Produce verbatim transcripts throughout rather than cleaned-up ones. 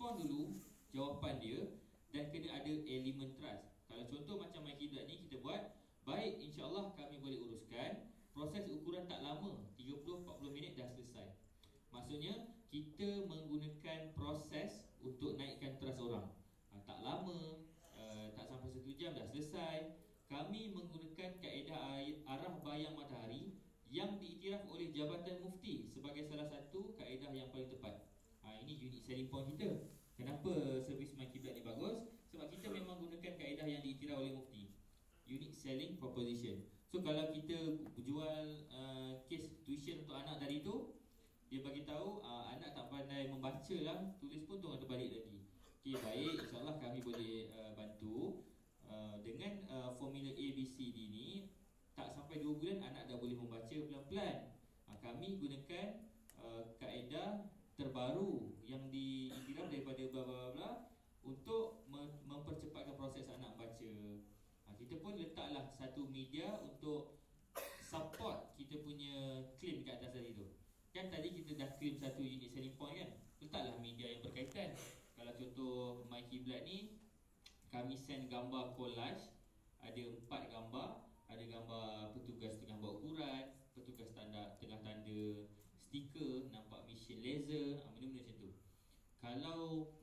respon dulu jawapan dia dan kena ada elemen trust. Kalau contoh macam MyKiblat ni kita buat, baik, insyaAllah kami boleh uruskan. Proses ukuran tak lama, tiga puluh empat puluh minit dah selesai. Maksudnya kita menggunakan proses untuk naikkan trust orang. ha, Tak lama, uh, tak sampai satu jam dah selesai. Kami menggunakan kaedah arah bayang matahari yang diiktiraf oleh Jabatan Mufti sebagai salah satu kaedah yang paling tepat. ha, Ini unique selling point kita. Kenapa servis MyKiblat ni bagus? Sebab kita memang gunakan kaedah yang diiktiraf oleh Mufti, unique selling proposition. So kalau kita jual uh, case tuition untuk anak tadi tu, dia bagi tahu uh, anak tak pandai membaca lah, tulis pun tengah terbalik lagi. Okey, baik, insyaAllah kami boleh uh, bantu uh, dengan uh, formula A, B, C, D ni. Tak sampai dua bulan anak dah boleh membaca pelan-pelan. uh, Kami gunakan uh, kaedah terbaru yang diiktiraf daripada bla bla bla untuk mem- mempercepatkan proses anak baca. ha, Kita pun letaklah satu media untuk support kita punya claim kat atas tadi tu. Kan tadi kita dah claim satu unique selling point kan, letaklah media yang berkaitan. Kalau contoh MyKiblat ni, kami send gambar collage. Ada empat gambar. Ada gambar petugas tengah buat ukuran, petugas tanda, tengah tanda stiker, nampak mesin laser, ha, benda-benda macam tu. Kalau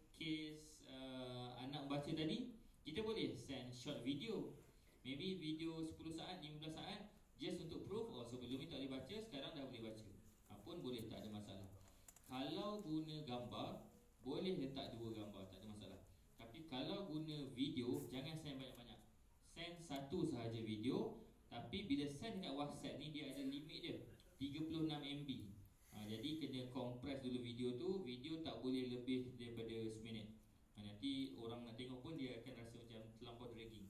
case uh, anak baca tadi, kita boleh send short video. Maybe video sepuluh saat, lima belas saat, just untuk proof, oh sebelum ni tak boleh baca, sekarang dah boleh baca. ha, Pun boleh, tak ada masalah. Kalau guna gambar, boleh letak dua gambar, tak ada masalah. Tapi kalau guna video, jangan send banyak-banyak. Send satu sahaja video. Tapi bila send dekat WhatsApp ni, dia ada limit dia, tiga puluh enam M B. ha, Jadi kena compress dulu video tu. Video tak boleh lebih daripada seminit. ha, Nanti orang nak tengok pun dia akan rasa macam terlampau dragging.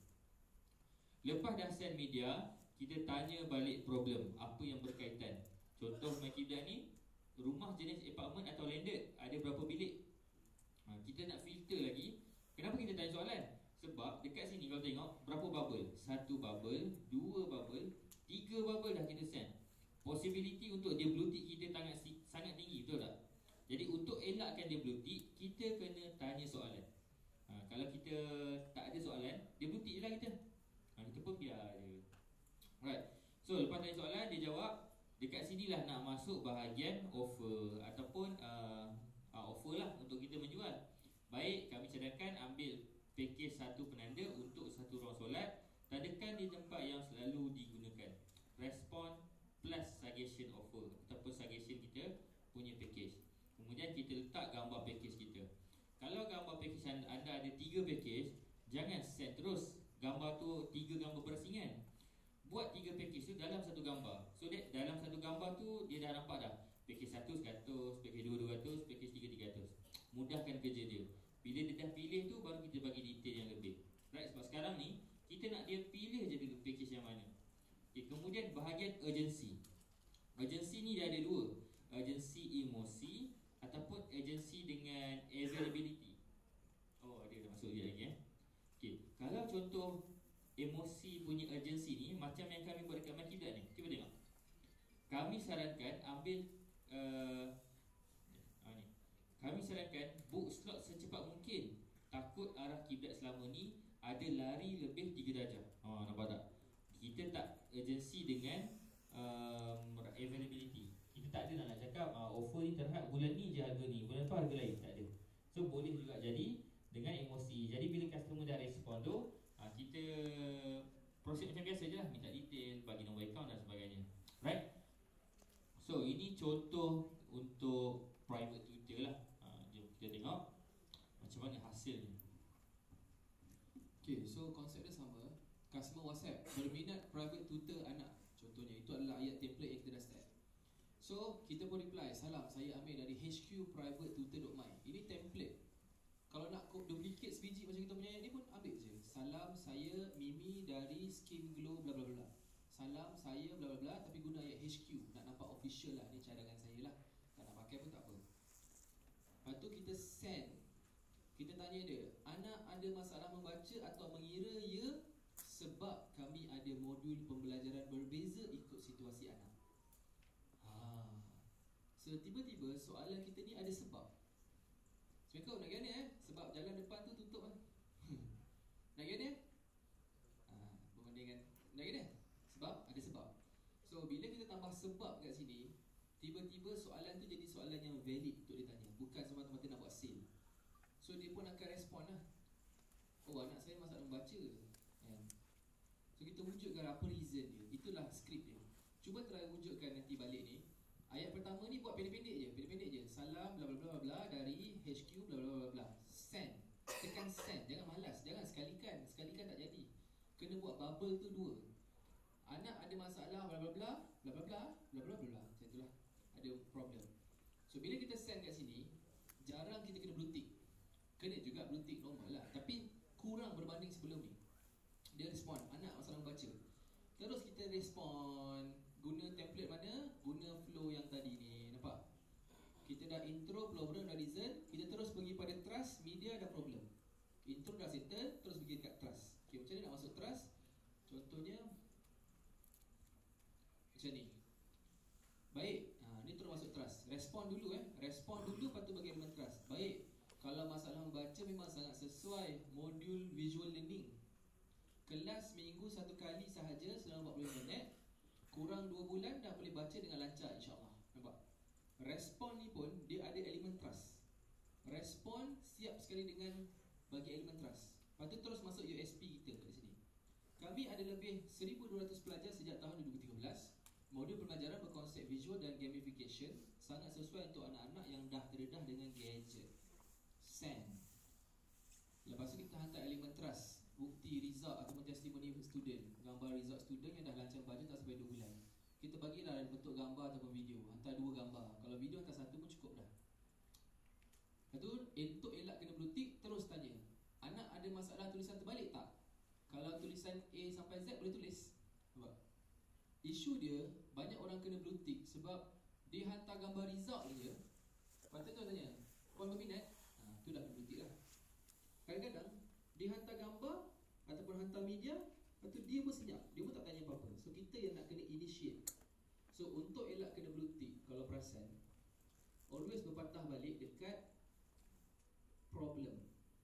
Lepas dah send media, kita tanya balik problem, apa yang berkaitan. Contoh MyKiblat ni, rumah jenis apartment atau landed, ada berapa bilik. ha, Kita nak filter lagi. Kenapa kita tanya soalan? Sebab dekat sini kalau tengok berapa bubble, satu bubble, dua bubble, tiga bubble dah kita send. Possibility untuk dia blue tick kita sangat, sangat tinggi, betul tak? Jadi untuk elakkan dia blue tick, kita kena tanya soalan. ha, Kalau kita tak ada soalan, dia blue tick je lah kita. ha, Kita pun biar je. Right. So lepas tanya soalan, dia jawab. Dekat sinilah nak masuk bahagian offer ataupun uh, uh, offer lah untuk kita menjual. Baik, kami cadangkan ambil pakej satu penanda untuk satu ruang solat. Tandakan di tempat yang selalu digunakan. Respon plus suggestion offer ataupun suggestion kita punya pakej. Kemudian kita letak gambar pakej kita. Kalau gambar pakej anda ada tiga pakej, jangan send terus gambar tu tiga gambar berasingan. Buat tiga pakej tu dalam satu gambar. So that dalam satu gambar tu dia dah nampak dah. Pakej satu seratus, pakej dua dua ratus, pakej tiga tiga ratus. Mudahkan kerja dia. Bila dia dah pilih tu, baru kita bagi detail yang lebih. Right, sebab sekarang ni kita nak dia pilih je dulu pakej yang mana. Okay, kemudian bahagian urgency. Urgency ni dia ada dua. Urgency emosi ataupun urgency dengan availability. Oh, dia dah masuk dia lagi eh. Okay, kalau contoh emosi punya urgency ni macam yang kami buat dekat MyKiblat ni. Cuba tengok. Kami sarankan ambil uh, ah, ni. Kami sarankan book slot secepat mungkin. Takut arah kiblat selama ni ada lari lebih tiga darjah. Ha, nampak tak? Kita tak urgency dengan um, availability. Kita tak ada nak cakap uh, offer ni terhad bulan ni je harga ni, bulan tu harga lain. Tak ada. So boleh juga jadi dengan emosi. Jadi bila customer dah respon tu, uh, kita proses macam biasa je lah. Minta detail, bagi nombor account dan sebagainya. Right? So ini contoh untuk private tutor lah. ha, Jom kita tengok macam mana hasilnya. Okay, so konsep dia sama. Customer WhatsApp berminat private tutor anak. Contohnya itu adalah ayat template yang kita dah start. So kita pun reply, salam, saya ambil dari h q private tutor dot my. Ini template. Kalau nak duplicate sebiji macam kita punya ayat ni pun ambil je. Salam, saya Mimi dari Skin Glow bla bla bla. Salam, saya bla bla bla, tapi guna ayat H Q. Nak nampak official lah, ni cadangan saya lah. Tak nak pakai pun tak apa. Lepas tu kita send. Kita tanya dia, anak ada masalah membaca atau mengira? Ya, sebab kami ada modul pembelajaran berbeza ikut situasi anak. Ha. So tiba-tiba soalan kita ni ada sebab. Assalamualaikum, nak gana eh? Sebab jalan depan tu tutup lah. Nak kira dia? Ha, berbanding kan? Nak kira dia? Sebab? Ada sebab. So bila kita tambah sebab kat sini, tiba-tiba soalan tu jadi soalan yang valid untuk dia tanya. Bukan semata-mata nak buat sale. So dia pun akan respon lah. Oh, anak saya masalah membaca kan? So kita wujudkan apa reason dia. Itulah skrip dia. Cuba try wujudkan nanti balik ni. Ayat pertama ni buat pendek-pendek je, pendek-pendek je. Salam bla bla bla bla dari H Q bla bla bla bla. Send. Tekan send. Jangan malas. Jangan sekalikan. Sekalikan tak jadi. Kena buat bubble tu dua. Anak ada masalah bla bla bla bla bla bla bla bla bla. Macam itulah. Ada problem. So bila kita send kat sini, jarang kita kena blue tick. Kena juga blue tick normal lah. Tapi kurang berbanding sebelum ni. Dia respon, anak masalah membaca. Terus kita respon. Guna template mana? Guna flow yang tadi ni. Nampak? Kita dah intro, problem dah reason. Kita terus pergi pada trust, media dah problem. Intro dah settle, terus pergi dekat trust. Okay, macam mana nak masuk trust? Contohnya macam ni. Baik, ha, ni terus masuk trust. Respon dulu eh. Respon dulu, lepas tu bagi elemen trust. Baik, kalau masalah membaca memang sangat sesuai modul visual learning. Kelas minggu satu kali sahaja selama empat puluh minit. Kurang dua bulan dah boleh baca dengan lancar, insyaAllah. Nampak? Respon ni pun dia ada elemen trust. Respon siap sekali dengan bagi elemen trust. Lepas tu terus masuk U S P kita kat sini. Kami ada lebih seribu dua ratus pelajar sejak tahun dua ribu tiga belas. Modul pembelajaran berkonsep visual dan gamification, sangat sesuai untuk anak-anak yang dah terdedah dengan gadget. Send. Lepas tu kita hantar elemen trust, bukti result ataupun testimoni student, gambar result student yang dah lancar baca tak sampai dua bulan. Kita bagilah dalam bentuk gambar ataupun video. Hantar dua gambar. Kalau video hantar satu pun cukup dah. Lepas tu, untuk elak kena blue tick, terus tanya, anak ada masalah tulisan terbalik tak? Kalau tulisan A sampai Z boleh tulis. Nampak? Isu dia, banyak orang kena blue tick sebab dia hantar gambar result je. Lepas tu tanya, puan berminat? Ha, tu dah blue tick lah. Kadang-kadang dia hantar gambar ataupun hantar media, lepas tu dia pun senyap, dia pun tak tanya apa-apa. So kita yang nak kena initiate. So untuk elak kena blue tick, kalau perasan, always berpatah balik dekat problem.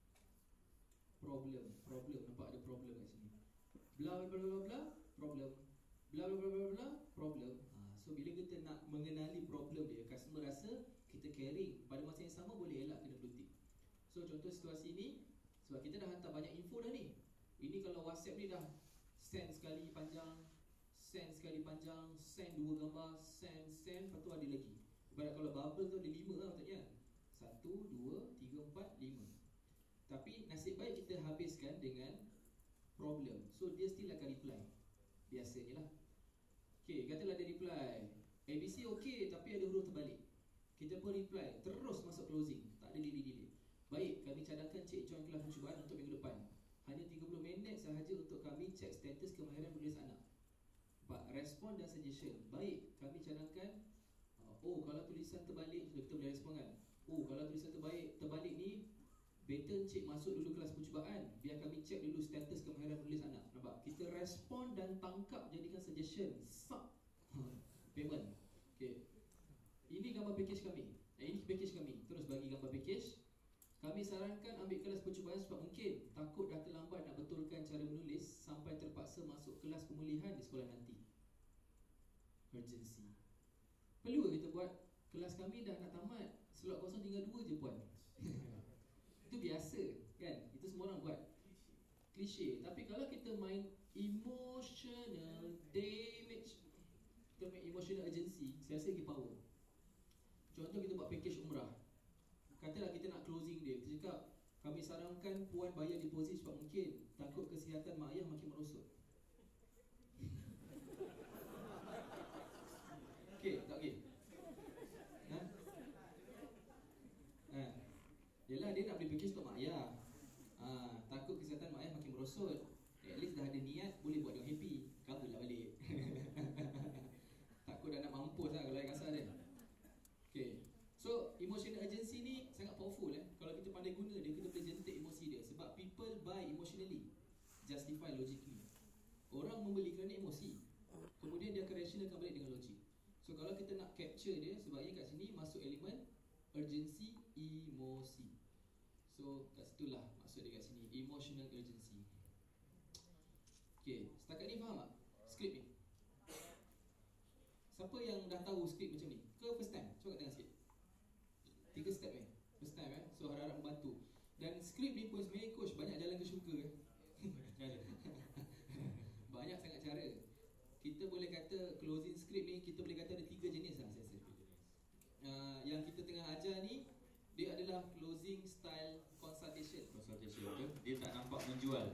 Problem, problem, nampak ada problem kat sini. Bla bla bla bla, problem. Bla bla bla bla bla, problem. Ha, so bila kita nak mengenali problem dia, customer rasa kita caring, pada masa yang sama boleh elak kena blue tick. So contoh situasi ni, sebab kita dah hantar banyak info dah ni. Ini kalau WhatsApp ni dah send sekali panjang, send sekali panjang, send dua gambar, send, send, lepas tu ada lagi. Ibarat kalau bubble tu ada lima lah maksudnya. Satu, dua, tiga, empat, lima. Tapi nasib baik kita habiskan dengan problem. So dia still akan reply. Biasanya lah. Okay, katalah dia reply A B C okay tapi ada huruf terbalik. Kita pun reply, terus masuk closing. Tak ada delay-delay. Baik, kami cadangkan Cik join kelas percubaan untuk minggu depan. Hanya tiga puluh minit sahaja untuk kami cek status kemahiran menulis anak. Pak, respon dan suggestion. Baik, kami cadangkan uh, oh, kalau tulisan terbalik, kita boleh respon kan. Oh, kalau tulisan terbalik, terbalik ni better Cik masuk dulu kelas percubaan, biar kami cek dulu status kemahiran menulis anak. Nampak? Kita respon dan tangkap, jadikan suggestion. Sub payment. Okay. Ini gambar package kami. eh, Ini package kami. Terus bagi gambar package. Kami sarankan ambil kelas percubaan sebab mungkin takut dah terlambat nak betulkan cara menulis sampai terpaksa masuk kelas pemulihan di sekolah nanti. Urgency. Perlu kita buat kelas kami dah nak tamat, slot kosong tinggal dua je puan. Itu biasa kan? Itu semua orang buat. Klise. Tapi kalau kita main emotional damage, kita main emotional urgency, saya rasa lagi power. Contoh kita buat package umrah. Katalah kita nak closing dia, kita cakap kami sarankan puan bayar deposit sebab mungkin takut kesihatan mak ayah makin merosot. Okey, tak okey? Ha? Ha. Yelah, dia nak beli package untuk mak ayah. Ha, takut kesihatan mak ayah makin merosot. At least dah ada niat, boleh buat dia happy. Cover lah balik. Takut dah nak mampus lah kalau yang kasar dia. Okay. So, emotional urgency ni sangat powerful eh. Kalau kita pandai guna dia, kita boleh jentik emosi dia. Sebab people buy emotionally, justify logically. Orang membeli kerana emosi, kemudian dia akan rationalkan balik dengan logik. So, kalau kita nak capture dia, sebabnya kat sini masuk elemen urgency, emosi. So, So kat situlah maksud dia kat sini, emotional urgency. Okay, setakat ni faham tak skrip ni? Siapa yang dah tahu skrip macam ni? Ke first time? Cuba kat tengah sikit. Tiga step eh, first time eh. So harap-harap membantu. Dan skrip ni pun sebenarnya coach banyak jalan ke syurga eh. Banyak sangat cara. Kita boleh kata closing script ni, kita boleh kata ada tiga jenis lah saya rasa. Uh, yang kita tengah ajar ni, dia adalah closing style consultation. Consultation betul. Dia tak nampak menjual.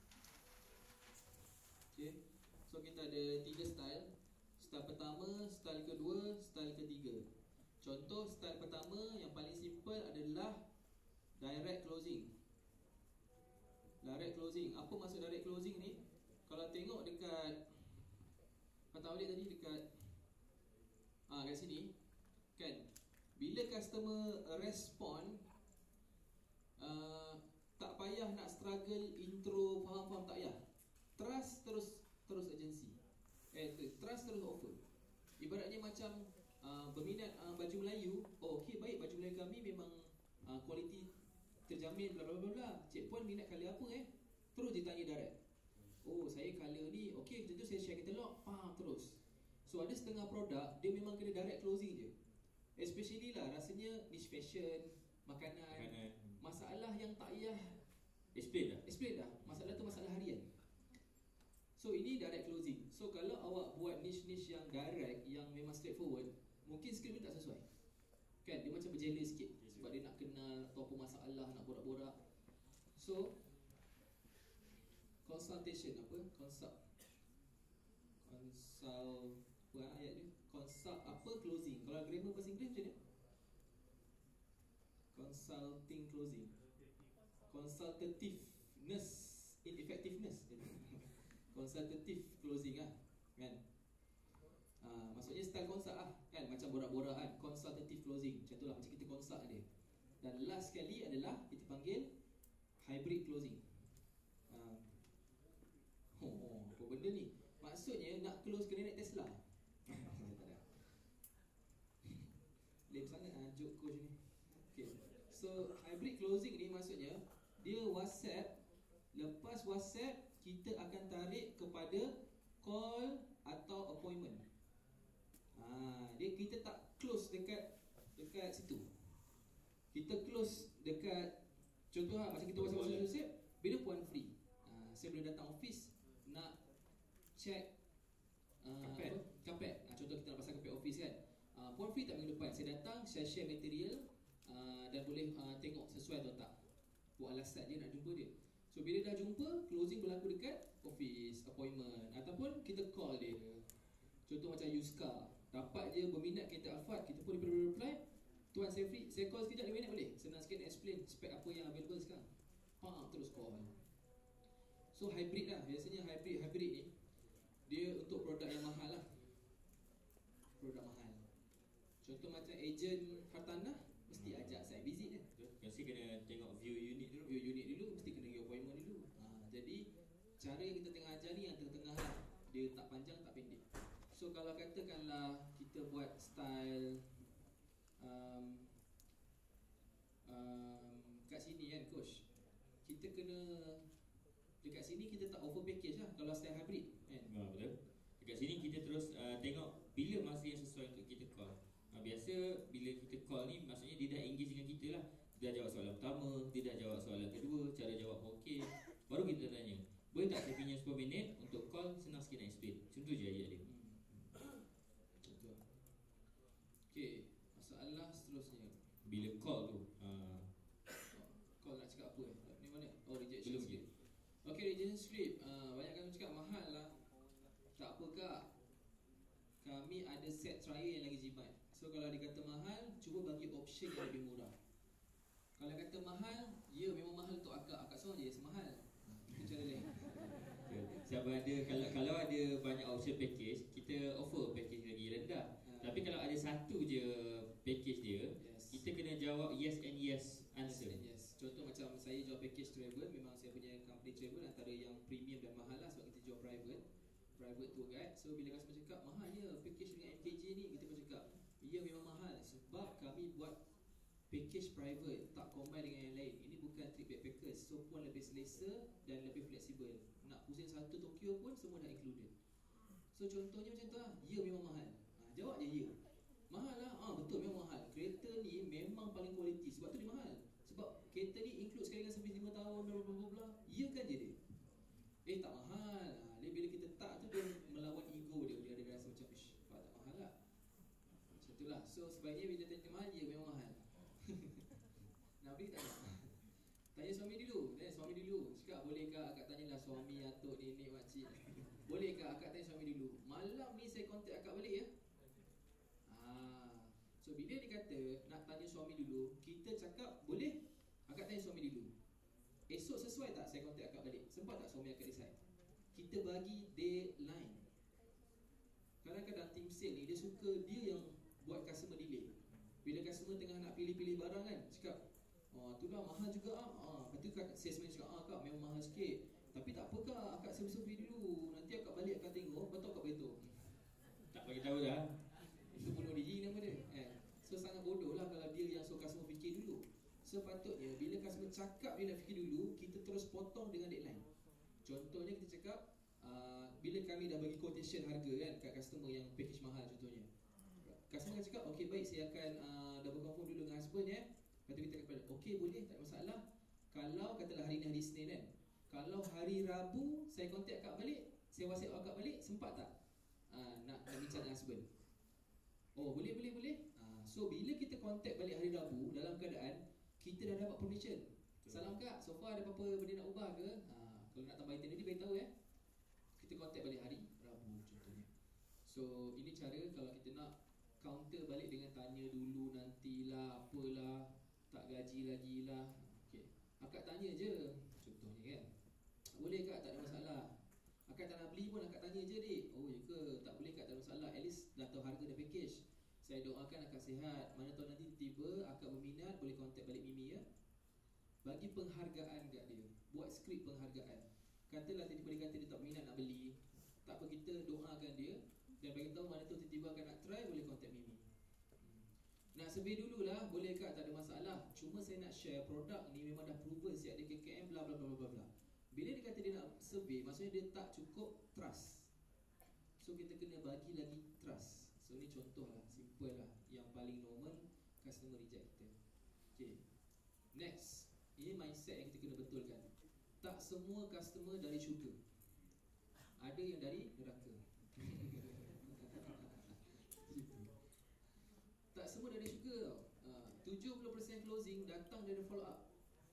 Okay, so kita ada tiga style. Style pertama, style kedua, style ketiga. Contoh style pertama yang paling simple adalah direct closing. Direct closing. Apa maksud direct closing ni? Kalau tengok dekat patah balik tadi dekat ah kat sini kan, bila customer respond, uh, tak payah nak struggle intro, faham-faham tak payah. Trust terus terus agensi. Eh trust terus offer. Ibaratnya macam uh, berminat uh, baju Melayu, oh okey baik, baju Melayu kami memang uh, kualiti terjamin bla bla bla bla. Cik Puan minat colour apa eh? Terus dia tanya direct. Oh saya colour ni, okey tentu saya share katalog, pam terus. So ada setengah produk dia memang kena direct closing je. Especially lah rasanya niche fashion, makanan, makanan. Masalah yang tak payah explain dah. Explain dah. Masalah tu masalah harian. So ini direct closing. So kalau awak buat niche-niche yang direct, yang memang straightforward, mungkin skrip ni tak sesuai. Kan dia macam berjela sikit sebab dia nak kenal atau apa masalah, nak borak-borak. So consultation apa? Consult. Consult apa ayat dia? Consult apa closing. Kalau grammar bahasa Inggeris macam ni? Consulting closing. Consultativeness, ineffectiveness. Consultative closing lah, kan? Uh, maksudnya style consult lah, kan? Macam borak-borak kan? Consultative closing. Macam tu lah, macam kita consult dia. Dan last sekali adalah kita panggil hybrid closing. uh, Oh, oh apa benda ni? Maksudnya nak close kena naik Tesla. Lame sangat ah joke coach ni. Okay, so hybrid closing ni maksudnya dia WhatsApp. Lepas WhatsApp kita akan tarik kepada call atau appointment. Ah, dia kita tak close dekat dekat situ. Kita close dekat, contoh lah, macam kita WhatsApp WhatsApp, bila puan free, ah, saya boleh datang office nak check uh, kapet. apa? Kapet. Ah, contoh kita nak pasang kapet office kan. Uh, puan free tak minggu depan? Saya datang, saya share material uh, dan boleh uh, tengok sesuai atau tak. Buat alasan dia nak jumpa dia. So bila dah jumpa, closing berlaku dekat office, appointment, ataupun kita call dia. Contoh macam Yuska, dapat je berminat kereta Alphard, kita pun reply, tuan saya free, saya call sekejap lima minit boleh? Senang sikit nak explain spek apa yang available sekarang. Pam, terus call. So hybrid lah, biasanya hybrid hybrid ni dia untuk produk yang mahal lah. Produk mahal. Contoh macam ejen hartanah, mesti hmm. ajak saya visit dia. Mesti kena tengok view unit dulu. View unit dulu, mesti kena pergi appointment dulu. Ha, jadi cara yang kita tengah ajar ni yang tengah-tengah lah. Dia tak panjang tak pendek. So kalau katakanlah kita buat style um, um, kat sini kan coach, kita kena dekat sini kita tak over package lah kalau style hybrid kan. Ha, betul. Dekat sini kita terus uh, tengok bila masa yang sesuai untuk kita call. Ha, biasa bila kita call ni maksudnya dia dah engage dengan kita lah. Dia dah jawab soalan pertama, dia dah jawab soalan kedua, cara jawab okey. Baru kita tanya, boleh tak saya pinjam sepuluh minit untuk call, senang sikit nak explain. Macam tu je ayat dia. Hmm. Betul. Okey, masalah seterusnya. Bila call tu uh, call nak cakap apa eh? Ni mana? Oh, rejection belum script. Okey, rejection script. Uh, banyak kan cakap mahal lah. Tak apa kak, kami ada set trial yang lagi jimat. So kalau dia kata mahal, cuba bagi option yang lebih murah. Kalau kata mahal, ya memang mahal untuk akak. Akak seorang je semahal. Itu cara lain. Siapa ada, kalau kalau ada banyak option package, kita offer package lagi rendah. Ha. Tapi kalau ada satu je package dia, yes, kita kena jawab yes and yes answer. Yes, yes. Contoh macam saya jual package travel, memang saya punya company travel antara yang premium dan mahal lah sebab kita jual private. Private tour guide. So bila customer cakap mahalnya package dengan M K J ni, kita pun cakap ya memang mahal sebab kami buat package private, tak combine dengan yang lain. Ini bukan selesa dan lebih fleksibel. Nak pusing satu Tokyo pun semua dah included. So contohnya macam tu lah, ya memang mahal. Ha, jawab je ya. Mahal lah, ah betul memang mahal. Kereta ni memang paling kualiti, sebab tu dia mahal. Sebab kereta ni include sekali dengan servis lima tahun, bla bla bla bla. Ya kan je dia. Eh tak mahal. Ha, dia bila kita tak tu dia melawan ego dia. Dia ada rasa macam, ish, tak mahal lah. Macam tu lah. So sebaiknya bila tanya mahal, ya memang mahal. Nak beli tak nak? Tanya suami dulu. Tanya suami dulu. Cakap bolehkah akak tanyalah suami, atuk, nenek, makcik. Bolehkah akak tanya suami dulu? Malam ni saya kontak akak balik ya. Ah, so bila dia kata nak tanya suami dulu, kita cakap boleh. Akak tanya suami dulu. Esok sesuai tak saya kontak akak balik? Sempat tak suami akak decide? Kita bagi deadline. Kadang-kadang tim sale ni dia suka dia yang buat customer delay. Bila customer tengah nak pilih-pilih barang kan, cakap, oh tu lah mahal juga ah. Ah, lepas tu kak salesman cakap, ah kak memang mahal sikit. Tapi tak apa kak, akak survey dulu. Nanti akak balik akak tengok, betul akak beritahu. Tak bagi tahu dah. Itu bunuh diri nama dia. Eh. So sangat bodoh lah kalau dia yang suruh customer fikir dulu. Sepatutnya bila customer cakap dia nak fikir dulu, kita terus potong dengan deadline. Contohnya kita cakap, uh, bila kami dah bagi quotation harga kan kat customer yang package mahal contohnya. Customer akan cakap, okey baik saya akan uh, double confirm dulu dengan husband ya. Lepas tu kita akan kata, okey boleh tak ada masalah. Kalau katalah hari ni hari Isnin kan, kalau hari Rabu saya kontak akak balik, saya WhatsApp akak balik, sempat tak uh, nak, nak bincang dengan husband? Oh boleh boleh boleh. uh, So bila kita kontak balik hari Rabu dalam keadaan kita dah dapat permission. Salam kak, so far ada apa-apa benda nak ubah ke? Uh, kalau nak tambah item ni beritahu ya. Kita kontak balik hari Rabu contohnya. So ini cara kalau kita nak counter balik dengan tanya dulu nantilah apalah, tak gaji lagi lah. Okay. Akak tanya je contohnya kan, boleh kak, tak ada masalah. Akak tak nak beli pun akak tanya je dik. Oh ya ke, tak boleh kak, tak ada masalah. At least dah tahu harga dan package. Saya doakan akak sihat. Mana tahu nanti tiba akak berminat, boleh kontak balik Mimi ya. Bagi penghargaan kat dia. Buat skrip penghargaan. Katalah tiba-tiba dia kata dia tak minat nak beli, tak apa, kita doakan dia dan bagi tahu mana tu tiba-tiba akan nak try, boleh contact Mimi. hmm. Nak survey dululah, boleh kak, tak ada masalah. Cuma saya nak share produk ni memang dah proven siap di K K M bla bla bla bla bla. Bila dia kata dia nak survey, maksudnya dia tak cukup trust. So kita kena bagi lagi trust. So ni contoh lah, simple lah. Yang paling normal customer reject kita. Okay, next. Ini mindset yang kita kena betulkan. Tak semua customer dari syurga, ada yang dari neraka. Tak semua dari syurga tau. uh, tujuh puluh peratus closing datang dari follow up.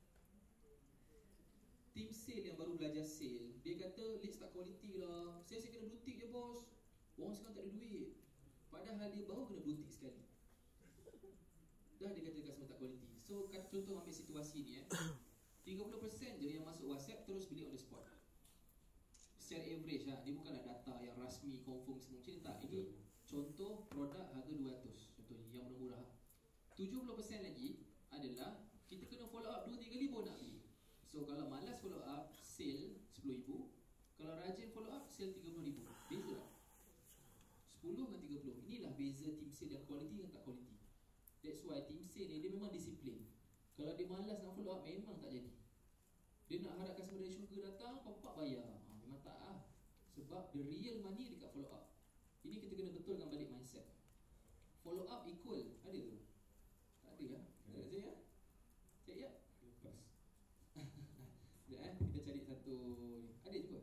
Tim sale yang baru belajar sale, dia kata leads tak quality lah, saya saya kena blue tick je bos, orang sekarang tak ada duit. Padahal dia baru kena blue tick sekali, dah dia kata customer tak quality. So contoh ambil situasi ni eh, tiga puluh peratus je yang masuk WhatsApp terus beli on the spot. Secara average lah, dia bukanlah data yang rasmi confirm semua macam ni, tak. Ini contoh produk harga dua ratus contohnya, yang murah-murah. Tujuh puluh peratus lagi adalah kita kena follow up dua tiga kali baru nak beli. So kalau malas follow up, sale sepuluh ribu. Kalau rajin follow up, sale tiga puluh ribu. Beza tak? sepuluh dengan tiga puluh. Inilah beza tim sale yang quality dengan tak quality. That's why tim sale ni dia memang disiplin. Kalau dia malas nak follow up, memang tak jadi. Dia nak harap customer dari syurga datang, pop-pop bayar. Ha, memang tak lah. Sebab the real money dekat follow up. Ini kita kena betulkan balik mindset. Follow up equal, ada ke? Tak ada lah. Tak ada saya. Cek ya. Lepas. Sekejap eh, kita cari satu ni. Ada cuba.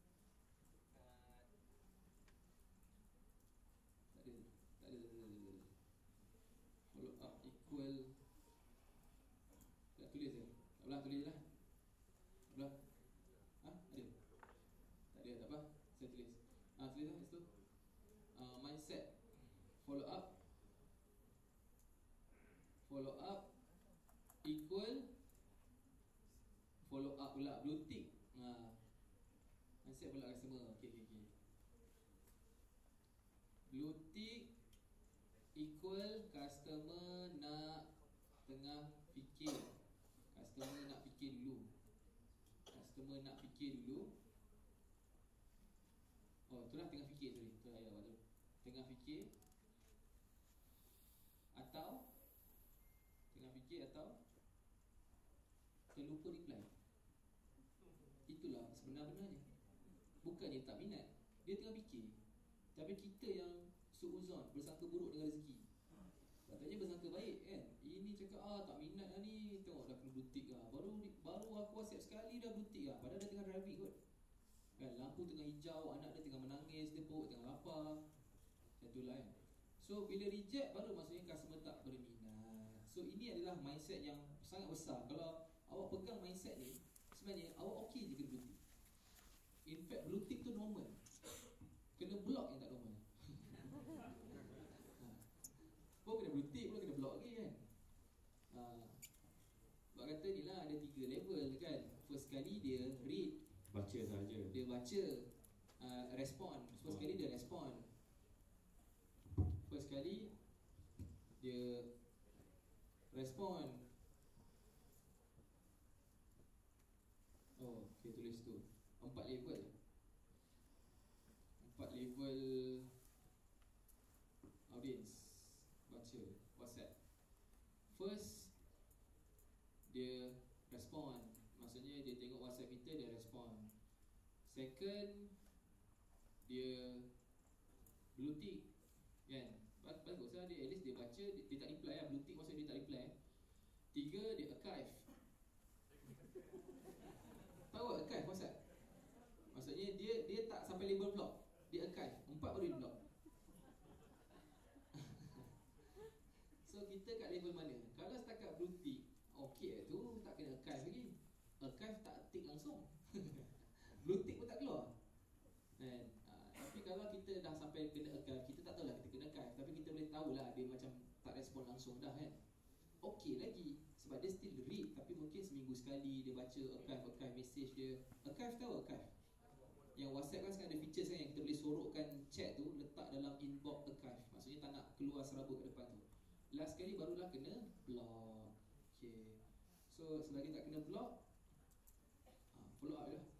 Tak ada. Tak ada. Follow up equal. Tak tulis je. Tak belah, tulis je lah. Tak belah. Ha? Ada? Tak ada, tak apa. Saya tulis. Ah, tulis lah kat situ. Uh, mindset. Follow up. Follow up equal follow up pula blue tick. Ha. Mindset pula customer. Okey okey okey. Blue tick equal customer nak tengah fikir. Customer nak fikir dulu. Customer nak fikir dulu. Oh, itulah tengah fikir sorry. Itulah ayat waktu. Tengah fikir atau tengah fikir atau terlupa reply. itulah sebenar-benarnya. Bukannya tak minat, dia tengah fikir. Tapi kita yang suuzon, bersangka buruk dengan rezeki. Katanya bersangka baik kan. Ini cakap ah tak minat lah ni, tengok dah kena blue tick lah. Baru baru aku WhatsApp sekali dah blue tick lah. Padahal dia tengah driving kot. Kan lampu tengah hijau, anak dia tengah menangis, dia perut tengah lapar. Macam tu lah kan. So bila reject baru maksudnya customer tak berminat. So ini adalah mindset yang sangat besar. Kalau awak pegang mindset ni, sebenarnya awak okey je kena blue tick. In fact blue tick tu normal. Kena block yang tak normal. ha. Pun kena blue tick, pun kena block lagi kan. ha. Sebab kata ni lah ada tiga level kan. First kali dia read, baca saja. Dia baca, uh, respon. First kali dia respon. First kali dia respon. Oh, okay, tulis tu. Empat level. Empat level audience baca WhatsApp. First, dia respon. Maksudnya dia tengok WhatsApp kita, dia respon. Second, dia blue tick kan. Bagus lah dia, at least dia baca, dia, dia tak reply lah. Blue tick maksudnya dia tak reply. Tiga, dia archive. Tahu archive WhatsApp? Maksudnya dia dia tak sampai label block, dia archive. Empat baru dia block. So kita kat level mana? Kalau setakat blue tick, okey tu tak kena archive lagi. Archive tak tick langsung. Blue tick pun tak keluar. Kan? Uh, tapi kalau kita dah sampai kena archive, kita tak tahulah kita kena archive, tapi kita boleh tahulah dia macam tak respon langsung dah kan. Okey lagi. Sebab dia still read, tapi mungkin seminggu sekali dia baca archive, archive message dia. Archive tahu archive? Yang WhatsApp kan sekarang ada features kan yang kita boleh sorokkan chat tu, letak dalam inbox archive. Maksudnya tak nak keluar serabut kat depan tu. Last kali barulah kena block. Okay. So selagi tak kena block, ha, follow up je lah.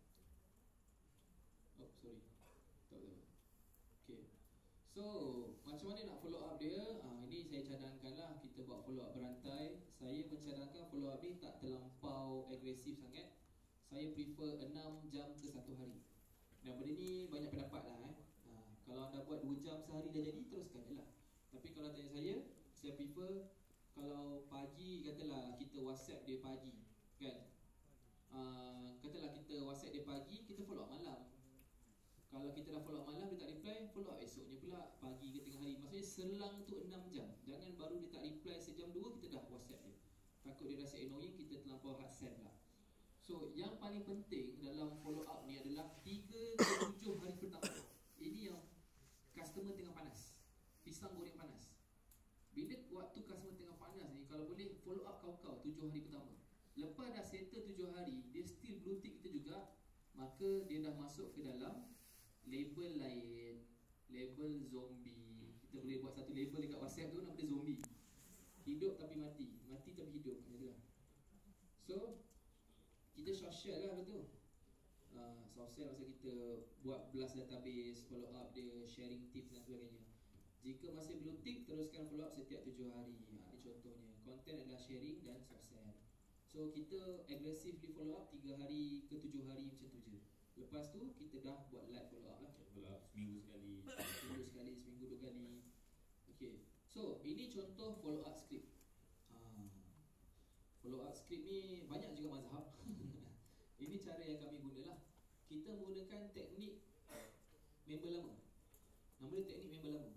Oh sorry, tak apa. Okay. So macam mana nak follow up dia? ha, Ini saya cadangkan lah, kita buat follow up berantai. Saya mencadangkan follow up ni tak terlampau agresif sangat. Saya prefer enam jam ke satu hari. Dan benda ni banyak pendapat lah eh. ha, Kalau anda buat dua jam sehari dah jadi, teruskan je lah. Tapi kalau tanya saya, saya prefer kalau pagi, katalah kita WhatsApp dia pagi kan. uh, Katalah kita WhatsApp dia pagi, kita follow up malam. Kalau kita dah follow up malam, dia tak reply, follow up esoknya pula, pagi ke tengah hari. Maksudnya selang tu enam jam. Jangan baru dia tak reply sejam dua, kita dah WhatsApp dia. Takut dia rasa annoying, kita terlampau hard send lah. So yang paling penting dalam follow up ni adalah tiga ke tujuh hari pertama. Ini yang customer tengah panas, pisang goreng panas. Bila waktu customer tengah panas ni, kalau boleh follow up kau-kau tujuh hari pertama. Lepas dah settle tujuh hari, dia still blue tick kita juga, maka dia dah masuk ke dalam label lain, label zombie. Kita boleh buat satu label dekat WhatsApp tu, nama dia zombie. Hidup tapi mati, mati tapi hidup, macam tu lah. So kita sosial lah betul. uh, Sosial masa kita buat blast database, follow up dia, sharing tips dan sebagainya. Jika masih blue tick, teruskan follow up setiap tujuh hari. ha, Ini contohnya. Konten adalah sharing dan sosial. So kita aggressively follow up tiga hari ke tujuh hari macam tu je. Lepas tu kita dah buat live follow up lah. Follow up seminggu sekali. Seminggu sekali, seminggu dua kali. Okay. So ini contoh follow up script. ha. Follow up script ni banyak juga mazhab. Ini cara yang kami guna lah. Kita menggunakan teknik member lama. Nama dia teknik member lama.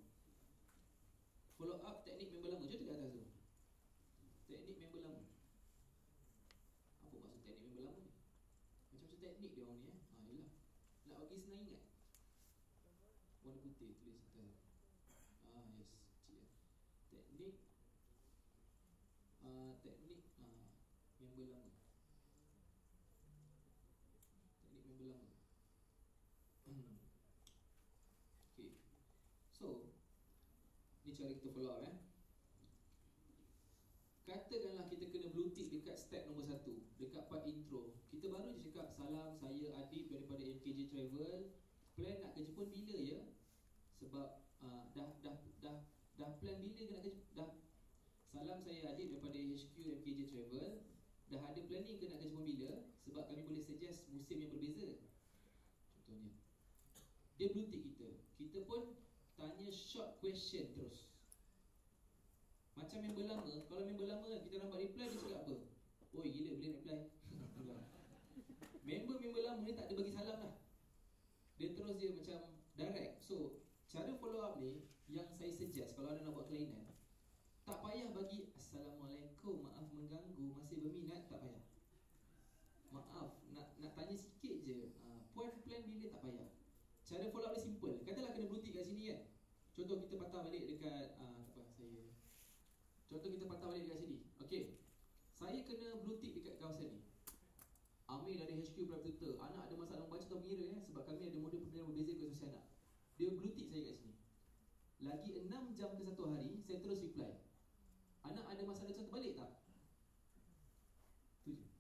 Follow up teknik member lama. Jom dekat atas tu. Teknik member lama. Apa maksud teknik member lama ni? Macam-macam teknik dia orang ni eh. Ha, yelah. Nak bagi senang ingat. Warna putih tulis atas. Ah yes, cik ya. Teknik uh, teknik uh, member lama. Teknik member lama. Okay. So ni cara kita follow up eh. Katakanlah kita kena blue tick dekat step nombor satu, dekat part intro. Kita baru je cakap, salam, saya Adib daripada M K J Travel. Plan nak ke Jepun bila ya? Sebab uh, dah dah dah dah plan bila ke nak ke Jepun? Dah. Salam, saya Adib daripada H Q M K J Travel. Dah ada planning ke nak ke Jepun bila? Sebab kami boleh suggest musim yang berbeza. Contohnya dia blue tick kita, kita pun tanya short question terus. Macam member lama, kalau member lama kan kita nampak reply dia cakap apa? Oi gila boleh reply. Member-member lama ni tak ada bagi salam lah. Dia terus dia macam direct. So cara follow up ni yang saya suggest kalau anda nak buat kelainan, tak payah bagi Assalamualaikum, maaf mengganggu, masih berminat, tak payah. Maaf, nak nak tanya sikit je. Ha, puan plan bila, tak payah. Cara follow up dia simple. Katalah kena blue tick kat sini kan. Contoh kita patah balik dekat ah uh, apa saya. Contoh kita patah balik dekat sini. Okey. Saya kena blue tick dekat kawasan ni. Amir dari H Q Private Tutor, anak ada masalah membaca atau mengira ya, sebab kami ada model pembelajaran berbeza ke sosial anak. Dia blue tick saya kat sini. Lagi enam jam ke satu hari, saya terus reply. Anak ada masalah tulisan terbalik tak? Tu je.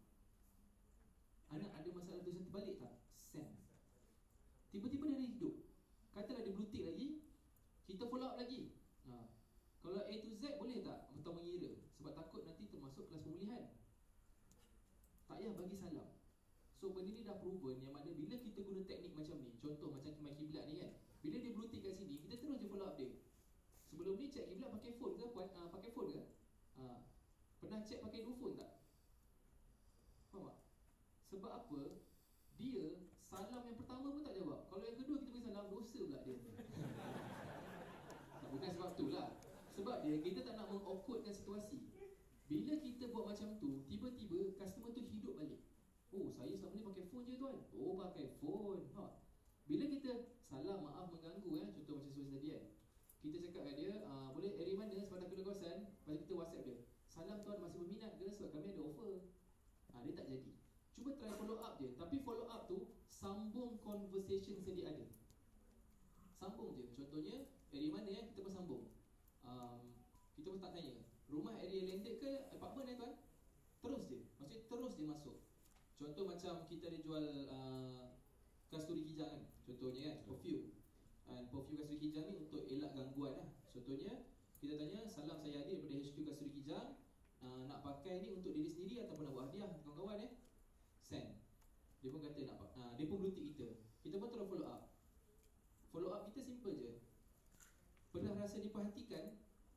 Anak ada masalah tulisan terbalik tak? Send. Tiba-tiba dia hidup. Katalah dia blue tick lagi, kita follow up lagi. Ha. Kalau A to Z boleh tak? Atau mengira. Sebab takut nanti termasuk kelas pemulihan. Tak payah bagi salam. So benda ni dah proven yang mana bila kita guna teknik macam ni, contoh macam kemai kiblat ni kan, bila dia blue tick kat sini, kita terus je follow up dia. Sebelum ni cek kiblat pakai phone ke puan? Uh, pakai phone ke? Uh, pernah cek pakai dua phone tak? Faham tak? Sebab apa? Dia salam yang pertama pun tak jawab. Kalau yang kedua kita bagi salam, dosa pula dia. Tak, bukan sebab tu lah. Sebab dia, kita tak nak meng-awkwardkan situasi. Bila kita buat macam tu, tiba-tiba customer tu hidup balik. Oh, saya selama ni pakai phone je tuan. Oh, pakai phone. Ha. Bila kita salam, maaf mengganggu eh, contoh macam suara tadi kan. Kita cakap kat dia, uh, boleh area mana sebab tak kena kawasan. Lepas kita WhatsApp dia, salam tuan, masih berminat ke sebab kami ada offer. Ha, dia tak jadi. Cuba try follow up je. Tapi follow up tu sambung conversation sedia ada. Sambung je. Contohnya area mana eh, kita pun sambung. um, Kita pun tak tanya rumah area landed ke apartment eh tuan. Terus je. Maksudnya terus dia masuk. Contoh macam kita ada jual uh, kasturi kijang kan. Contohnya kan, perfume. And perfume kasturi kijang ni untuk elak gangguan lah. Contohnya kita tanya, salam saya Adi daripada H Q kasturi kijang, uh, nak pakai ni untuk diri sendiri ataupun nak buat hadiah kawan-kawan eh. Send. Dia pun kata nak uh, dia pun blue tick kita. Kita pun terus follow up. Follow up kita simple je. Pernah rasa diperhatikan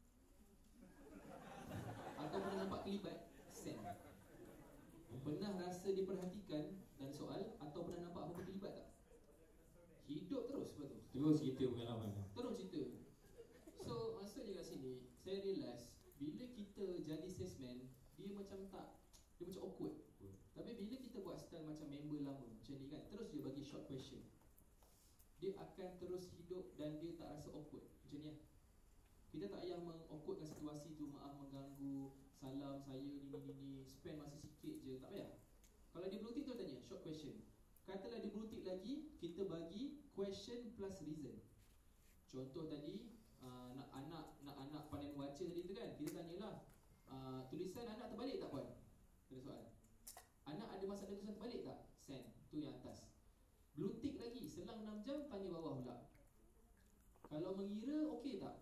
atau pernah nampak kelibat? Send. Pernah rasa diperhatikan dan soal atau pernah nampak apa-apa kelibat tak? Hidup terus lepas tu. Terus cerita pengalaman. Terus cerita. So maksudnya kat sini saya realise bila kita jadi salesman, dia macam tak, dia macam awkward. Hmm. Tapi bila kita buat style macam member lama macam ni kan, terus dia bagi short question, dia akan terus hidup dan dia tak rasa awkward. Macam ni lah. Kita tak payah meng-awkwardkan situasi tu, maaf mengganggu, salam saya ni ni ni ni, spend masa sikit je, tak payah. Kalau dia blue tick tu tanya short question. Katalah dia blue tick lagi, kita bagi question plus reason. Contoh tadi uh, nak anak nak anak pandai membaca tadi tu kan, kita tanyalah uh, tulisan anak terbalik tak puan? Ada soal. Anak ada masalah tulisan terbalik tak? Send. Tu yang atas. Blue tick lagi, selang enam jam tanya bawah pula. Kalau mengira okey tak?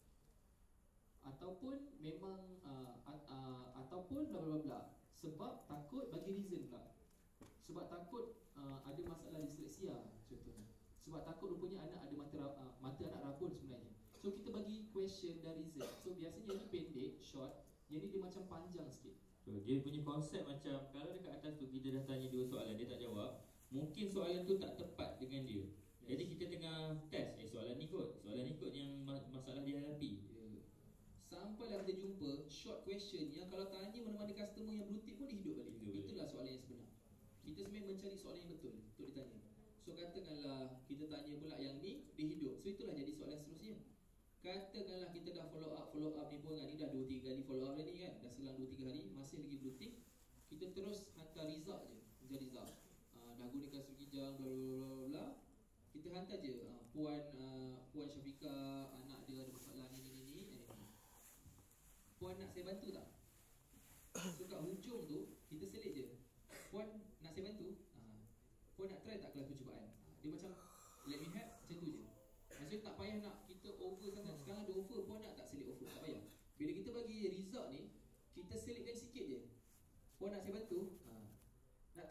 Ataupun memang uh, uh, uh, ataupun bla bla bla. Sebab takut bagi reason pula. Sebab takut uh, ada masalah disleksia contohnya. Sebab takut rupanya anak ada mata uh, mata anak rabun sebenarnya. So kita bagi question dan reason. So biasanya ni pendek, short. Yang ni dia macam panjang sikit. So dia punya konsep macam kalau dekat atas tu kita dah tanya dua soalan, dia tak jawab, mungkin soalan tu tak tepat dengan dia. Yes. Jadi kita tengah test, eh soalan ni kot, soalan ni kot yang masalah dia hadapi. Yeah. Sampailah kita jumpa short question yang kalau tanya mana-mana customer yang blue tick pun dia hidup balik. Hidup Itulah balik. Soalan yang sebenar. Kita sebenarnya mencari soalan yang betul untuk ditanya. So katakanlah kita tanya pula yang ni, dia hidup. So itulah jadi soalan seterusnya. Katakanlah kita dah follow up, follow up ni pun kan, ni dah dua tiga kali follow up dah ni kan, dah selang dua tiga hari, masih lagi blue tick. Kita terus hantar result je, menjadi result. Uh, dah gunakan Surgijang, bla bla bla bla. Kita hantar je, uh, puan uh, puan Syafiqah, anak dia ada masalah ni ni ni ni. Eh, puan nak saya bantu tak? So kat hujung tu kita selit je. Puan nak saya bantu? Uh, puan nak try tak kelas percubaan? Uh, dia macam let me help, macam tu je. Maksudnya tak payah nak kita over sangat. Sekarang ada offer, puan nak tak selit offer? Tak payah. Bila kita bagi result ni, kita selitkan sikit je. Puan nak saya bantu? Ha. Nak try tak puan?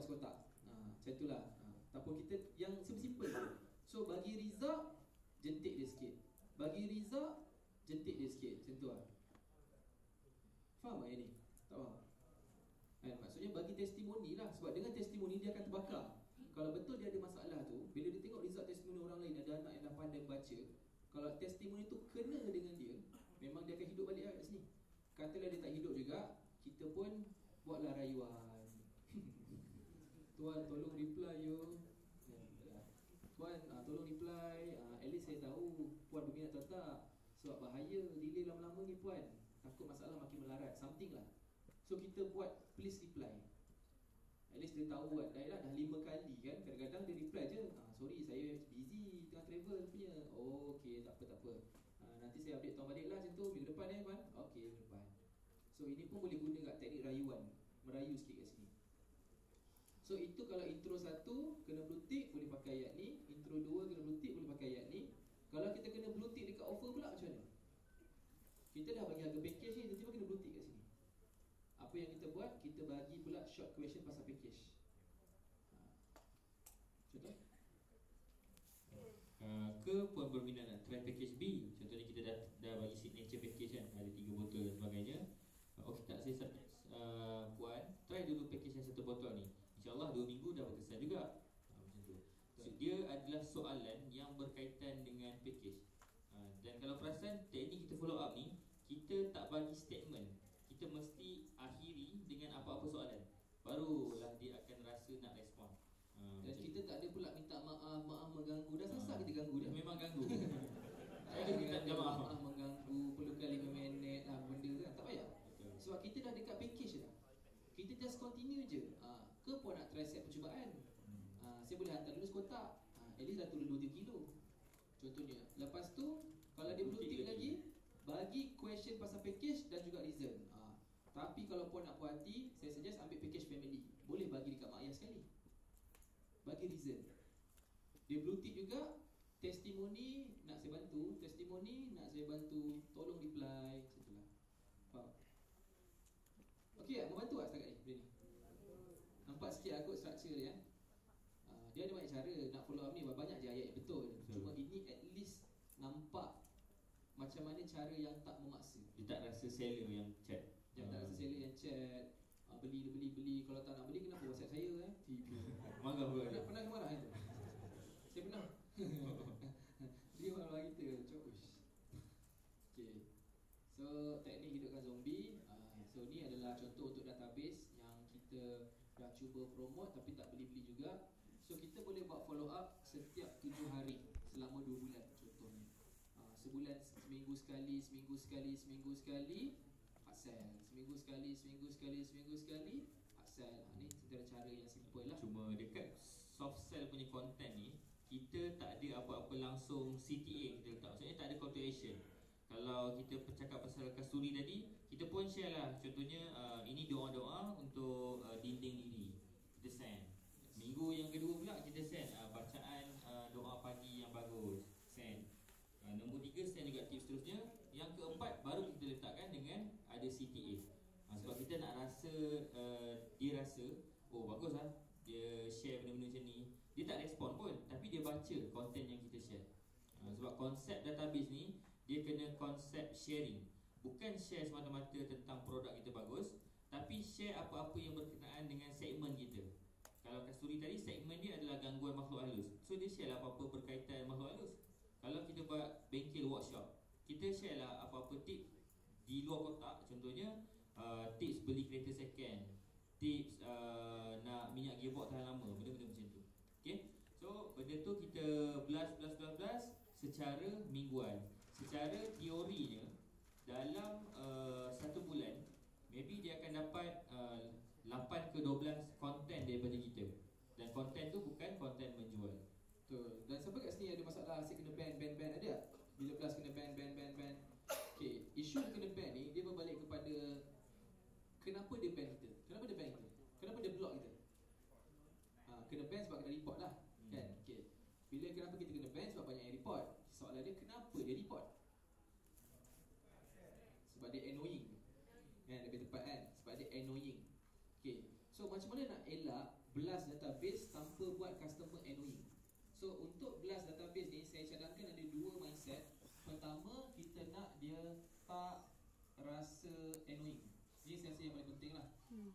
sekotak. Ha, macam itulah. Ha, ataupun kita yang simple je. So bagi Riza, jentik dia sikit. Bagi Riza, jentik dia sikit. Macam tu lah. Faham tak yang ni? Tak faham? Kan, maksudnya bagi testimoni lah. Sebab dengan testimoni dia akan terbakar. Kalau betul dia ada masalah tu, bila dia tengok result testimoni orang lain, ada anak yang dah pandai baca, kalau testimoni tu kena dengan dia, memang dia akan hidup balik lah kat sini. Katalah dia tak hidup juga, kita pun buatlah rayuan. Tuan tolong reply yo. Tuan uh, tolong reply, uh, at least saya tahu puan berminat atau tak. Sebab bahaya delay lama-lama ni puan, takut masalah makin melarat, something lah. So kita buat please reply. At least dia tahu kan, dah, dah lima kali kan, kadang-kadang dia reply je, ah, sorry saya busy tengah travel punya. Oh okay, tak apa tak apa, ah, nanti saya update tuan balik lah macam tu, minggu depan eh puan. Okay, minggu depan. So ini pun boleh guna kat teknik rayuan, merayu sikit kat sini. So itu kalau intro satu kena blue tick boleh pakai ayat ni, intro dua kena blue tick boleh pakai ayat ni. Kalau kita kena blue tick dekat offer pula macam mana? Kita dah bagi harga package ni, tiba-tiba kena blue tick kat sini. Apa yang kita buat, kita bagi pula short question pasal package. Ha. Contoh? Uh, ke puan berminat nak try package B? Contohnya kita dah dah bagi signature package kan, ada tiga botol dan sebagainya. Uh, Okey tak saya uh, puan, try dulu package yang satu botol ni. InsyaAllah dua minggu dah berkesan juga. Uh, macam tu. So, dia adalah soalan yang berkaitan dengan package. Uh, dan kalau perasan teknik kita follow up ni, kita tak bagi statement. Kita mesti akhiri dengan apa-apa soalan, barulah dia akan rasa nak respon. uh, Dan kita tak ada pula minta maaf, maaf mengganggu. Dah selesai uh, kita ganggu dah. Memang ganggu. Tak ada minta maaf, maaf mengganggu, perlukan lima minit lah benda kan, tak payah. Betul. Sebab kita dah dekat package dah. Kita just continue je. uh, Ke puan nak try set percubaan, hmm. uh, saya boleh hantar dulu sekotak, uh, at least dah turun dua tiga kilo contohnya. Lepas tu kalau dia belum tick lagi, bagi question pasal package dan juga reason. uh, Tapi kalau puan nak puas hati, saya suggest ambil package family. Boleh bagi dekat mak ayah sekali, bagi reason. Dia blue tick juga, testimoni nak saya bantu, testimoni nak saya bantu, tolong reply, macam tu lah. Faham? Okey tak? Membantu tak setakat ni? Benda ni nampak sikit aku structure dia. uh, Dia ada banyak cara nak follow up ni, banyak je ayat yang betul. Cuma ini at least nampak macam mana cara yang tak memaksa. Dia tak rasa seller yang chat. Yang tak rasa seller yang chat, uh, beli, beli, beli. Kalau tak nak beli, kenapa WhatsApp saya eh? Tiba Marah pula. Pernah, pernah marah itu? Saya pernah. Dia marah kita, coach. Okay. So, teknik hidupkan zombie. uh, So, ni adalah contoh untuk database yang kita dah cuba promote tapi tak beli-beli juga. So, kita boleh buat follow up setiap tujuh hari selama dua bulan contohnya. uh, Sebulan, seminggu sekali, seminggu sekali, seminggu sekali, hard sell. Seminggu sekali, seminggu sekali, seminggu sekali, hard sell. ha, Ni antara cara yang simple lah. Cuma dekat soft sell punya content ni, kita tak ada apa-apa langsung C T A kita letak. Maksudnya tak ada call to action. Kalau kita bercakap pasal kasturi tadi, kita pun share lah. Contohnya uh, ini doa-doa untuk uh, dinding diri, kita send. Minggu yang kedua pula kita send uh, bacaan uh, doa pagi yang bagus, send. uh, Nombor tiga send juga tips seterusnya. Yang keempat baru kita letakkan dengan ada C T A. uh, Sebab kita nak rasa uh, dia rasa, oh bagus lah dia share benda-benda macam ni. Dia tak respon pun, tapi dia baca konten yang kita share. uh, Sebab konsep database ni, dia kena konsep sharing. Bukan share semata-mata tentang produk kita bagus, tapi share apa-apa yang berkenaan dengan segmen kita. Kalau kasturi tadi, segmen dia adalah gangguan makhluk halus. So dia share lah apa-apa berkaitan makhluk halus. Kalau kita buat bengkel workshop, kita share lah apa-apa tips di luar kotak. Contohnya uh, tips beli kereta second, tips uh, nak minyak gearbox tahan lama, benda-benda macam tu. Okay, so benda tu kita blast, blast, blast, blast secara mingguan. Secara teorinya, dalam uh, satu bulan, maybe dia akan dapat uh, lapan ke dua belas konten daripada kita. Dan konten tu bukan konten menjual. Betul. Dan siapa kat sini ada masalah asyik kena ban, ban, ban, ada tak? Bila plus kena ban, ban, ban, ban. Okay, isu kena ban ni, dia berbalik kepada kenapa dia ban kita? Kenapa dia ban kita? Kenapa dia block kita? Ha, kena ban sebab kena report lah, hmm. kan? Okay. Bila kenapa kita kena ban? Sebab banyak yang report. Soalan dia, kenapa dia report? Sebab dia annoying, kan? Lebih tepat kan? Sebab dia annoying. Okay. So macam mana nak elak blast database tanpa buat customer annoying. So untuk blast database ni saya cadangkan ada dua mindset. Pertama, kita nak dia tak rasa annoying. Ini saya rasa yang paling penting lah. hmm.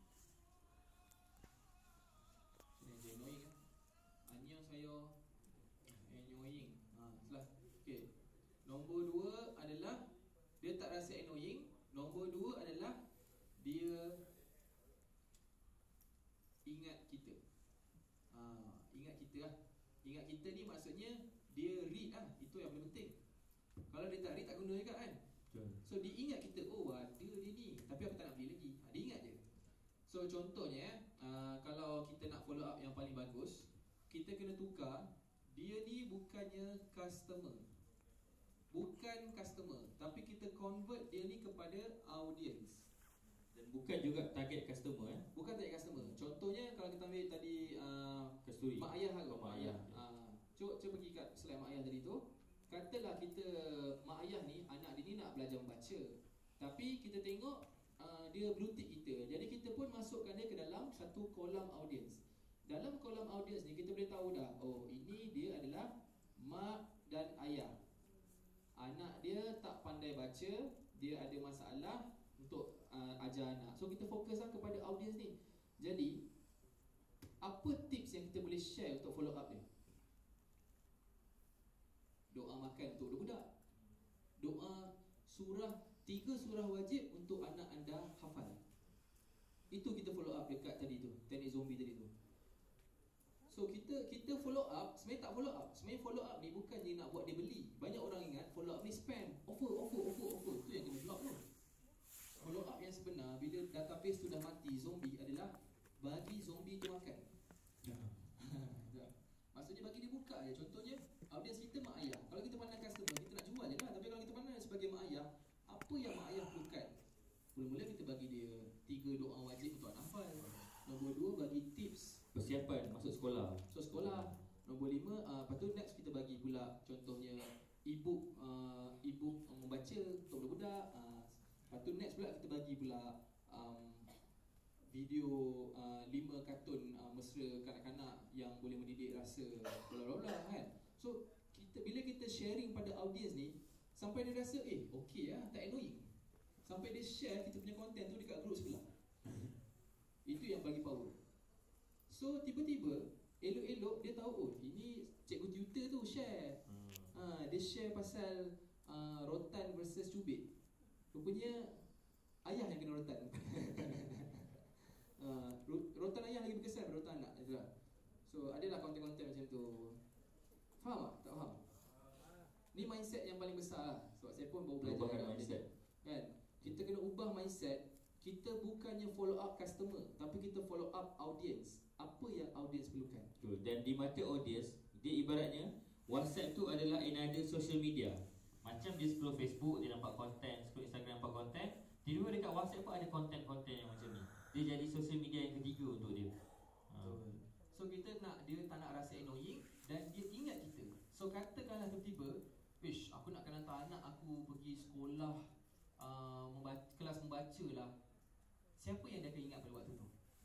Sini dia annoying kan. Hanya saya annoying. Ha, salah. Okay. Nombor dua adalah dia tak rasa annoying. Nombor dua adalah dia ingat kita. Ha, ingat kita lah. Ingat kita ni maksudnya dia read lah. Itu yang paling penting. Kalau dia tak read tak guna juga kan. So dia ingat kita, oh ada dia ni, tapi aku tak nak beli lagi. Ha, dia ingat je. So contohnya uh, kalau kita nak follow up yang paling bagus, kita kena tukar. Dia ni bukannya customer, bukan customer, tapi kita convert dia ni kepada audience. Dan bukan juga target customer eh? Bukan target customer. Contohnya kalau kita ambil tadi uh, Kasturi, mak ayah lah, oh, mak ayah, ayah. Uh, Cuba, cuba pergi kat slide mak ayah tadi tu. Katalah kita, mak ayah ni, anak dia ni nak belajar membaca, tapi kita tengok uh, dia blue tick kita. Jadi kita pun masukkan dia ke dalam satu kolam audience. Dalam kolam audience ni kita boleh tahu dah, oh ini dia adalah mak dan ayah. Anak dia tak pandai baca, dia ada masalah untuk uh, ajar anak. So kita fokuslah kepada audience ni. Jadi apa tips yang kita boleh share untuk follow up dia? Doa makan untuk budak-budak. Doa surah, tiga surah wajib untuk anak anda hafal. Itu kita follow up dekat tadi tu, teknik zombie tadi tu. So kita kita follow up, sebenarnya tak follow up. Sebenarnya follow up ni bukan je nak buat dia beli. Banyak orang ingat follow up ni spam, offer, offer, offer, offer. Tu yang kena block tu. Follow up yang sebenar bila database tu dah mati, zombie, adalah bagi zombie tu makan. Ya. Maksudnya bagi dia buka je. Contohnya audience kita mak ayah. Kalau kita pandang customer, kita nak jual je lah. Tapi kalau kita pandang sebagai mak ayah, apa yang mak ayah perlukan? Mula-mula kita bagi dia tiga doa wajib untuk anak hafal. Nombor dua, bagi tips persiapan masuk sekolah. So sekolah. Nombor lima, uh, lepas tu next kita bagi pula contohnya e-book, uh, e-book membaca untuk budak-budak. uh, Lepas tu next pula kita bagi pula um, video uh, lima kartun uh, mesra kanak-kanak yang boleh mendidik rasa bla bla bla kan. So kita, bila kita sharing pada audience ni, sampai dia rasa eh okey lah, tak annoying. Sampai dia share kita punya content tu dekat group sebelah. Itu yang bagi power. So tiba-tiba elok-elok dia tahu, oh ini cikgu tutor tu share. hmm. ha, Dia share pasal uh, rotan versus cubit. Rupanya ayah yang kena rotan. uh, Rotan ayah lagi berkesan daripada rotan anak. Itulah. So adalah konten-konten macam tu. Faham tak? Tak faham? Ni mindset yang paling besar lah. Sebab saya pun baru belajar ubah mindset kan? Kita kena ubah mindset. Kita bukannya follow up customer, tapi kita follow up audience. Apa yang audience perlukan. Betul. Dan di mata audience, dia ibaratnya WhatsApp tu adalah another social media. Macam dia scroll Facebook, dia nampak konten, scroll Instagram nampak konten, tiba-tiba dekat WhatsApp pun ada konten-konten yang macam ni. Dia jadi social media yang ketiga untuk dia. Betul. So kita nak dia tak nak rasa annoying dan dia ingat kita. So katakanlah tiba-tiba, wish aku nak kena hantar anak aku pergi sekolah uh, membaca, kelas membaca lah. Siapa yang dia akan ingat pada waktu tu?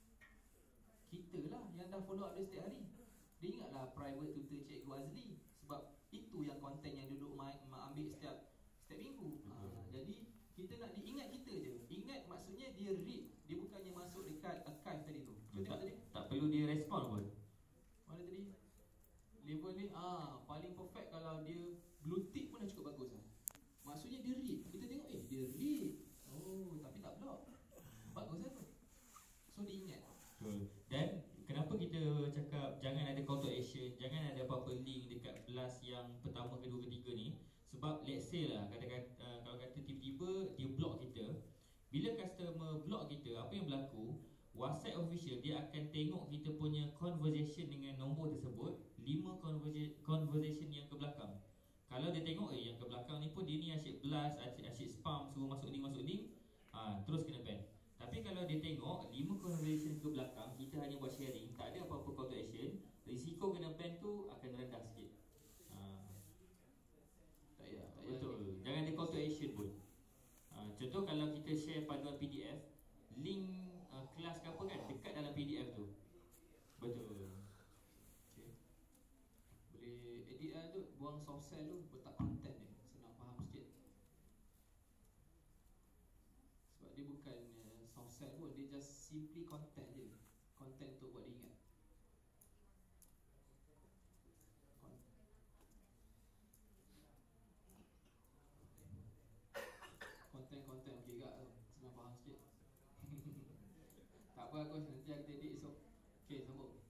Kita lah yang dah follow up dia setiap hari. Dia ingatlah private tutor Cikgu Azli. Sebab itu yang konten yang duduk ma- ma- ambil setiap setiap minggu. ha, Jadi kita nak diingat kita je. Ingat maksudnya dia read. Dia bukannya masuk dekat archive tadi tu. tak, tadi? tak perlu dia respon pun. Mana tadi? Level ni ah paling perfect kalau dia blue tick pun dah cukup bagus lah. Maksudnya dia read. Kita tengok eh dia read. Oh tapi tak block. Bagus lah tu. So dia ingat. Betul. Dan kenapa kita cakap jangan ada call to action, jangan ada apa-apa link dekat blast yang pertama, kedua, ketiga ni. Sebab let's say lah kata-kata, uh, kalau kata tiba-tiba dia block kita, bila customer block kita, apa yang berlaku, WhatsApp official dia akan tengok kita punya conversation dengan nombor tersebut, lima conversa- conversation yang ke belakang. Kalau dia tengok eh yang ke belakang ni pun dia ni asyik blast, asyik, asyik spam, suruh masuk link, masuk link, ha, terus kena ban. Tapi kalau dia tengok lima conversation ke belakang, kita hanya buat sharing, tak ada apa-apa call to action, risiko kena ban tu akan rendah sikit. ha. Tak payah, tak payah. Betul, jangan ada call to action pun. ha, Contoh kalau kita share panduan P D F, link uh, kelas ke apa kan dekat dalam P D F tu. Betul buang soft cell tu, letak content dia, senang faham sikit. Sebab dia bukan uh, soft cell pun, dia just simply content je. Content untuk buat dia ingat. Konten-konten okey gak tu, senang faham sikit. Tak apa Agus, nanti aku edit esok. Okey, sambung.